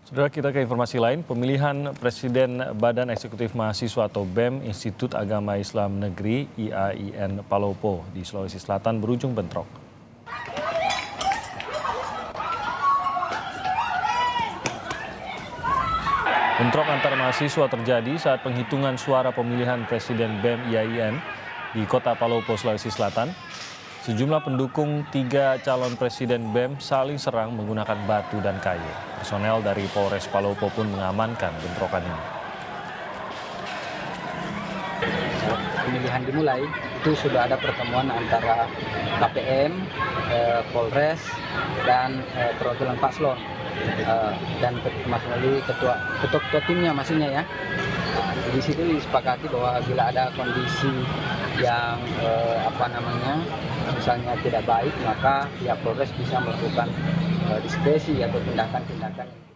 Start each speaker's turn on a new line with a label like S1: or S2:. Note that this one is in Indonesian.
S1: Saudara, kita ke informasi lain, pemilihan Presiden Badan Eksekutif Mahasiswa atau BEM Institut Agama Islam Negeri IAIN Palopo di Sulawesi Selatan berujung bentrok. Bentrok antar mahasiswa terjadi saat penghitungan suara pemilihan Presiden BEM IAIN di Kota Palopo, Sulawesi Selatan. Sejumlah pendukung 3 calon presiden BEM saling serang menggunakan batu dan kayu. Personel dari Polres Palopo pun mengamankan bentrokan ini.
S2: Pemilihan dimulai, itu sudah ada pertemuan antara KPM, Polres, dan perwakilan paslon. Dan ketua timnya maksudnya ya. Di situ disepakati bahwa bila ada kondisi yang misalnya tidak baik, maka pihak Polres bisa melakukan diskresi atau tindakan-tindakan.